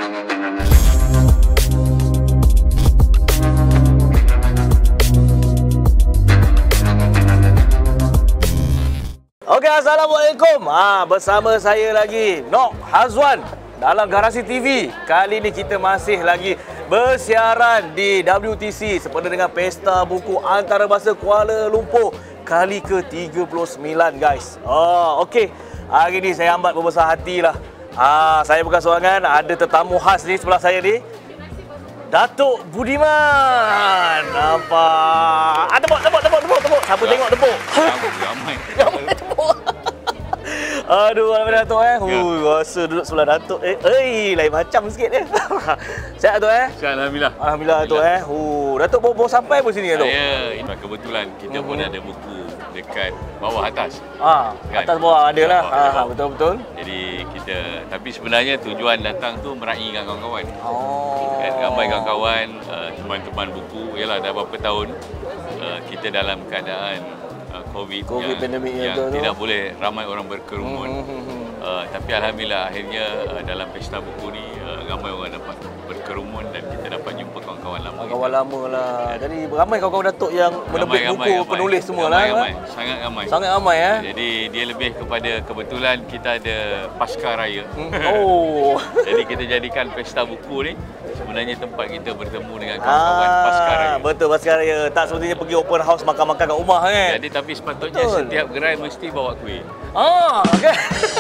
Okey, Assalamualaikum. Bersama saya lagi, Nok Hazwan dalam Garasi TV. Kali ni kita masih lagi bersiaran di WTC sempena dengan Pesta Buku Antarabangsa Kuala Lumpur kali ke-39, guys. Okey. Hari ni saya ambat berbesar hatilah. Saya bukan seorangan, ada tetamu khas ni sebelah saya ni. Datuk Budiman. Nampak? Tepuk. Siapa tengok tepuk? Ramai. Tepuk. Aduh, mana Datuk rasa duduk sebelah Datuk. Lain macam sikit dia. Sihat Datuk Sihat, Alhamdulillah. Alhamdulillah Datuk Datuk baru sampai pun sini Datuk. Saya, kebetulan kita pun ada buku dekat bawah atas. Kan? Atas bawah ada lah. Betul-betul. Jadi kita, tapi sebenarnya tujuan datang tu meraihkan kawan-kawan. Kan, ramai kawan-kawan, teman-teman buku. Yalah, dah berapa tahun kita dalam keadaan COVID pandemik yang tidak boleh ramai orang berkerumun. Tapi Alhamdulillah akhirnya dalam Pesta Buku ni ramai orang dapat berkerumun dan kita dapat jumpa kawan-kawan lama. Kawan lama lah. Jadi ramai kawan-kawan Datuk yang menerbit buku, penulis semua lah. Sangat ramai. Sangat ramai Jadi dia lebih kepada kebetulan kita ada Pasca Raya. Jadi kita jadikan Pesta Buku ni sebenarnya tempat kita bertemu dengan kawan-kawan Pasca Raya. Betul, Pasca Raya. Tak sepertinya pergi open house makan-makan kat rumah kan. Jadi tapi sepatutnya setiap gerai mesti bawa kuih. Okay.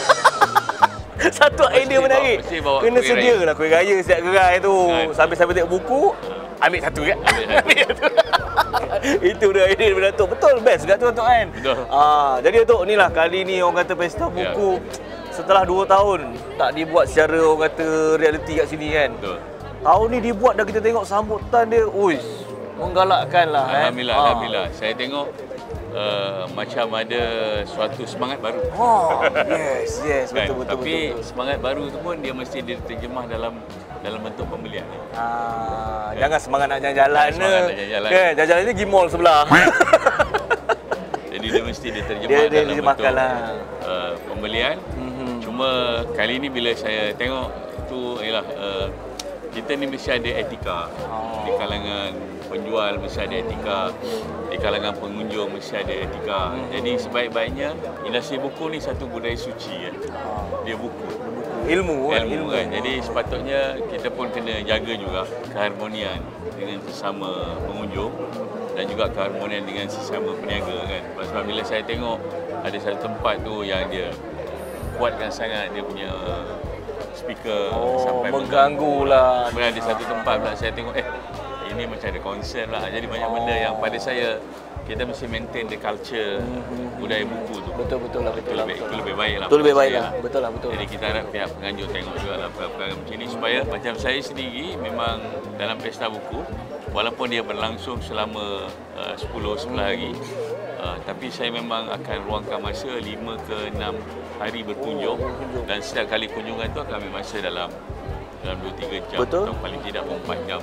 Satu idea menarik. Kena sedialah kuih raya setiap gerai tu. Sambil-sambil tengok buku, ambil satu kan? Ambil satu. Itu dia idea daripada Datuk. Betul, best kat tu Datuk kan? Betul. Jadi Datuk ni lah, kali ni orang kata Pesta Buku setelah 2 tahun tak dibuat secara orang kata realiti kat sini kan? Betul. Tahun ni dibuat dah, kita tengok sambutan dia, menggalakkan lah. Alhamdulillah. Saya tengok macam ada suatu semangat baru. Yes, kan? betul. Tapi semangat baru tu pun dia mesti diterjemah dalam bentuk pembelian. Jangan semangat nak jalan-jalan. Kan, jalan-jalan ni pergi mall sebelah. Jadi dia mesti diterjemah dalam bentuk pembelian. Cuma kali ni bila saya tengok tu ialah kita ni mesti ada etika. Di kalangan penjual mesti ada etika, di kalangan pengunjung mesti ada etika. Jadi sebaik-baiknya industri buku ni satu budaya suci kan. Dia buku. Ilmu kan. Jadi sepatutnya kita pun kena jaga juga keharmonian dengan sesama pengunjung dan juga keharmonian dengan sesama peniaga kan. Sebab bila saya tengok ada satu tempat tu yang dia kuatkan sangat dia punya speaker sampai mengganggu lah. Kemudian ada satu tempat pula saya tengok ini macam ada konsert lah. Jadi banyak benda yang pada saya kita mesti maintain the culture budaya buku tu. Betul lah. Itu lebih baik lah. Betul lah. Jadi kita harap pihak penganjur tengok juga lah perkara macam ni supaya macam saya sendiri memang dalam Pesta Buku walaupun dia berlangsung selama 10-11 hari tapi saya memang akan ruangkan masa 5 ke 6 hari berkunjung dan setiap kali kunjungan tu akan ambil masa dalam 2-3 jam atau paling tidak 4 jam.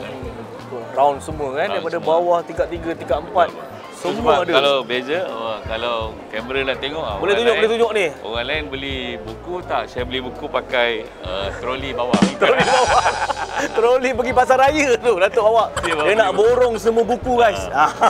Round semua kan, daripada bawah tingkat 3, tingkat 4 semua ada. Kalau beza, kalau kamera nak tengok boleh tunjuk ni. Orang lain beli buku tak, saya beli buku pakai troli bawah. Troli pergi pasar raya tu Datuk bawa. Dia nak borong semua buku guys.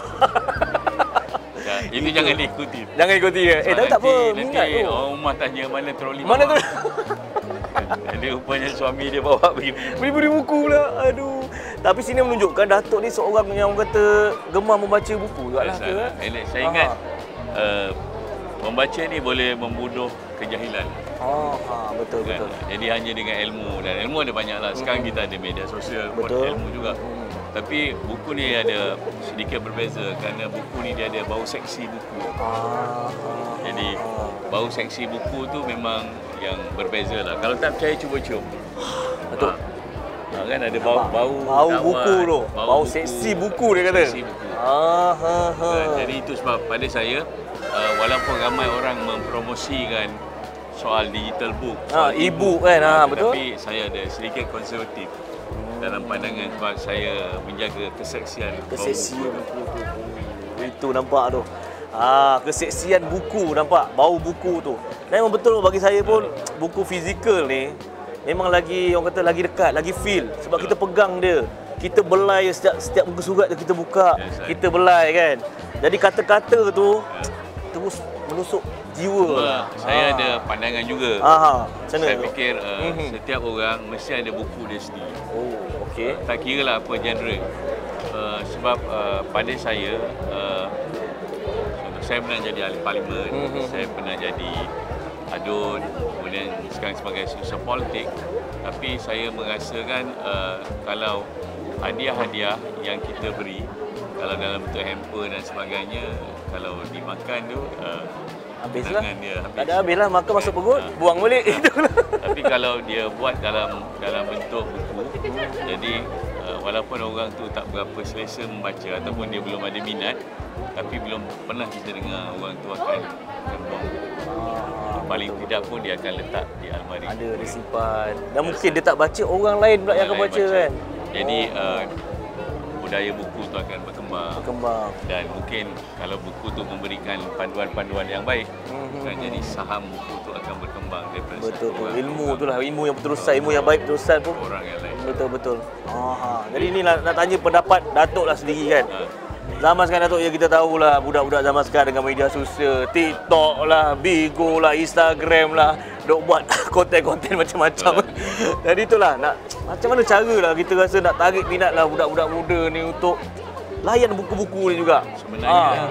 Ini jangan diikuti. Jangan ikuti ya. Tapi tak apa, minat tu. Orang rumah tanya mana troli. Mana tu? Dia rupanya suami dia bawa pergi beli buku pula. Aduh. Tapi sini menunjukkan Datuk ni seorang yang kata gemar membaca buku jugaklah ke? Saya ingat membaca ni boleh membunuh kejahilan. Betul. Jadi hanya dengan ilmu, dan ilmu ada banyaklah. Sekarang kita ada media sosial buat ilmu juga. Tapi buku ni ada sedikit berbeza kerana buku ni dia ada bau seksi buku. Jadi bau seksi buku tu memang yang berbeza lah. Kalau tak percaya cuba cium. Betul. Kan ada bau buku tu. Bau seksi buku dia kata. Seksi buku. Jadi itu sebab pada saya walaupun ramai orang mempromosikan soal digital book, e-book kan, betul. Tapi saya ada sedikit konservatif dalam pandangan sebab saya menjaga keseksian buku. Itu nampak tu. Keseksian buku nampak, bau buku tu. Dan memang betul bagi saya pun buku fizikal ni memang lagi orang kata lagi dekat, lagi feel sebab kita pegang dia. Kita belai setiap muka surat kita buka, kita belai kan. Jadi kata-kata tu terus menusuk jiwa. Saya ada pandangan juga. Saya fikir setiap orang mesti ada buku dia sendiri. Oh, okey. Tak kira lah apa genre. Sebab pada saya, saya pernah jadi ahli parlimen, saya pernah jadi adun, kemudian sekarang sebagai susah politik. Tapi saya merasakan kalau hadiah-hadiah yang kita beri, kalau dalam bentuk hamper dan sebagainya, kalau dimakan tu habislah. Dia habis. Tak ada habislah, makan masuk perut, buang balik. Tapi kalau dia buat dalam bentuk buku, jadi walaupun orang tu tak berapa selesa membaca ataupun dia belum ada minat, tapi belum pernah kita dengar orang tu akan buang. Paling tidak pun dia akan letak di almari. Ada disimpan. Dan mungkin dia tak baca, orang lain pula yang akan baca kan. Jadi budaya buku tu akan berkembang. Dan mungkin kalau buku tu memberikan panduan-panduan yang baik, kan jadi saham buku tu akan berkembang daripada betul tu. Ilmu tu lah, ilmu yang berterusan, ilmu yang baik berterusan pun orang yang lain. Betul. Jadi ni nak tanya pendapat Datuk lah sendiri kan. Zaman sekarang Datuk, ya kita tahulah budak-budak zaman sekarang dengan media sosial, TikTok lah, Bigo lah, Instagram lah, dok buat konten-konten macam-macam. Jadi itulah, macam mana cara lah kita rasa nak tarik minat lah budak-budak muda ni untuk layan buku-buku ni juga. Sebenarnya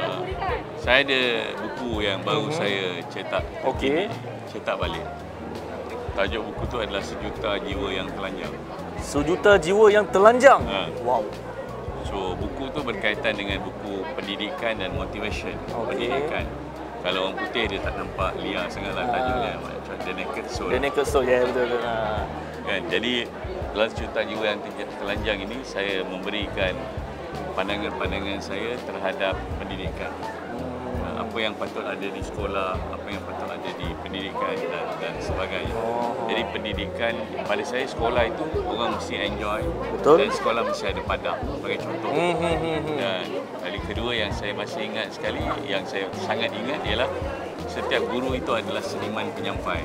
saya ada buku yang baru saya cetak. Cetak balik. Tajuk buku tu adalah Sejuta Jiwa yang Telanjang. Sejuta Jiwa yang Telanjang? Wow. So, buku tu berkaitan dengan buku pendidikan dan motivation. Pendidikan. Kalau orang putih dia tak nampak liar sangatlah tajuknya, macam The Naked Soul. The Naked Soul, ya betul. Kan, jadi dalam Sejuta Jiwa yang Telanjang ini saya memberikan pandangan-pandangan saya terhadap pendidikan. Apa yang patut ada di sekolah, apa yang patut ada di pendidikan dan sebagainya. Jadi pendidikan pada saya, sekolah itu orang mesti enjoy. Betul. Dan sekolah mesti ada padak sebagai contoh. Dan kali kedua yang saya masih ingat sekali, yang saya sangat ingat ialah setiap guru itu adalah seniman penyampai.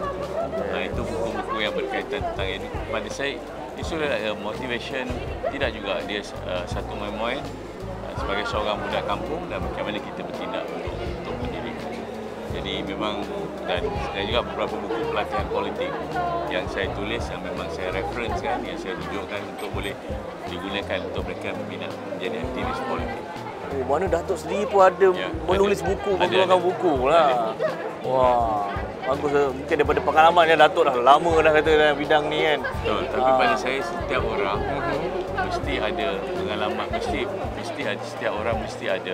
Itu buku-buku yang berkaitan tentang ini. Pada saya itu adalah motivation, tidak juga dia satu memoir sebagai seorang budak kampung dan bagaimana kita bertindak untuk pendidikan. Jadi memang, dan juga beberapa buku pelatihan politik yang saya tulis, yang memang saya referencekan, yang saya tunjukkan untuk boleh digunakan untuk mereka berminat menjadi aktivis politik. Oh, mana Datuk sendiri pun ada menulis buku, mengeluarkan buku lah. Wah, bagus. Mungkin daripada pengalaman yang Datuk dah lama dah kata dalam bidang ni kan. Betul, tapi pada saya setiap orang mesti ada pengalaman, mesti ada, setiap orang mesti ada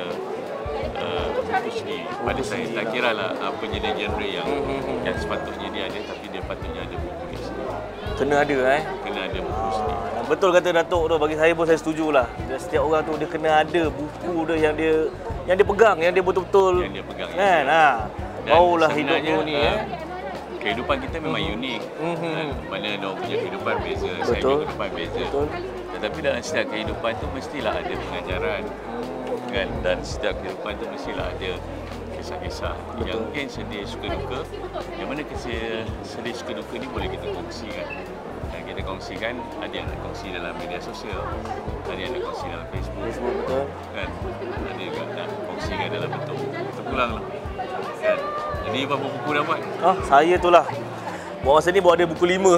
buku sendiri. Pada saya tak kira lah apa jenis genre yang sepatutnya dia ada, tapi dia patutnya ada buku dia sendiri. Kena ada Kena ada buku sendiri. Betul kata Datuk tu, bagi saya pun saya setujulah. Setiap orang tu dia kena ada buku dia yang dia pegang, yang dia betul-betul yang dia pegang kan. Barulah hidup tu ni kehidupan kita memang unik. Mana orang punya kehidupan beza, betul. saya punya kehidupan beza. Betul. Tetapi dalam setiap kehidupan tu mestilah ada pengajaran. Kan? Dan setiap kehidupan tu mestilah ada kisah-kisah yang mungkin sedih suka duka, yang mana sedih suka duka ni boleh kita kongsikan. Dan kita kongsikan, ada yang nak kongsi dalam media sosial, ada yang nak kongsi dalam Facebook, betul. Kan? Ada juga nak kongsikan dalam bentuk terpulang lah. Kan? Jadi berapa buku dah buat? Saya tu lah. Buat masa ni buat ada buku 5.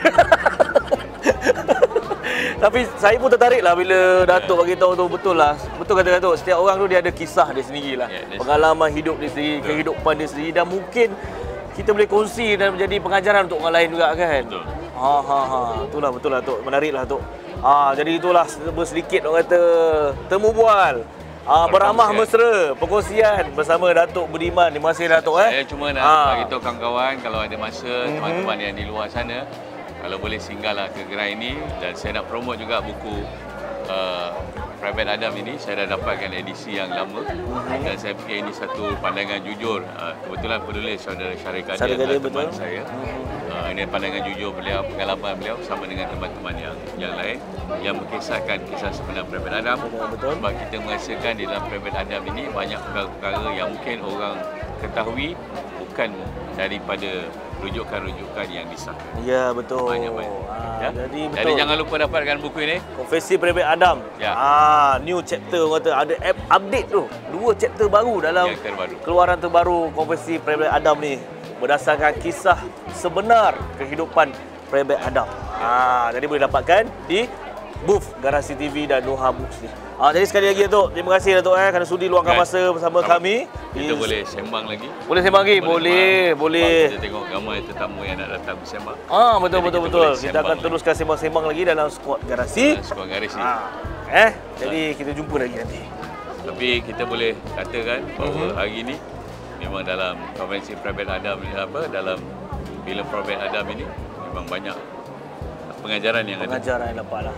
Tapi saya pun tertarik lah bila Datuk bagi tahu tu, betul lah. Betul kata Datuk, setiap orang tu dia ada kisah dia sendiri lah. Pengalaman hidup dia sendiri, kehidupan dia sendiri, dan mungkin kita boleh kongsi dan menjadi pengajaran untuk orang lain juga kan. Betul. Itulah betul lah Tok, menarik lah Tok. Jadi itulah sedikit orang kata temu bual. Beramah mesra, perkongsian bersama Datuk Budiman. Terima kasih Datuk. Saya cuma nak bagi tahu kawan-kawan, kalau ada masa, teman-teman yang di luar sana, kalau boleh singgahlah ke gerai ini. Dan saya nak promote juga buku Private Adam ini. Saya dah dapatkan edisi yang lama, dan saya fikir ini satu pandangan jujur. Kebetulan penulis saudara Syarif Kadir adalah teman saya. Ini pandangan jujur beliau, pengalaman beliau sama dengan teman-teman yang lain yang berkisahkan kisah sebenar Private Adam. Sebab kita merasakan di dalam Private Adam ini banyak perkara-perkara yang mungkin orang ketahui bukan daripada rujukan-rujukan yang disahkan. Ya, betul. Banyak-banyak. Ya? Jadi betul. Jadi jangan lupa dapatkan buku ini. Konfesi Private Adam. Ya. New chapter orang kata ada update tu. 2 chapter baru dalam keluaran terbaru Konfesi Private Adam ni berdasarkan kisah sebenar kehidupan Private Adam. Jadi boleh dapatkan di booth Garasi TV dan Nuha Books ni. Jadi sekali lagi Datuk, terima kasih Datuk kerana sudi luangkan masa bersama kami. Kita boleh sembang lagi. Boleh sembang lagi? Boleh. Kita tengok ramai tetamu yang nak datang bersembang. Betul. Kita akan teruskan sembang-sembang lagi dalam Squad Garasi. Squad Garasi. Jadi kita jumpa lagi nanti. Tapi kita boleh katakan bahawa hari ini memang dalam konvensi Private Adam ni dalam filem Private Adam ini memang banyak pengajaran yang dapatlah.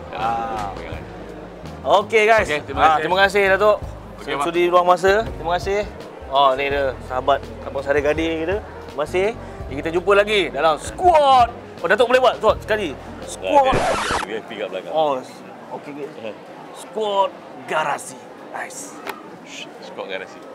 Okey guys. Terima kasih Datuk. Sudi luang masa. Terima kasih. Ni dia sahabat Kampung Sari Gading kita. Terima kasih. Kita jumpa lagi dalam Squad. Datuk boleh buat sekali. Squad VIP kat belakang. Okey. Squad Garasi. Nice. Squad Garasi.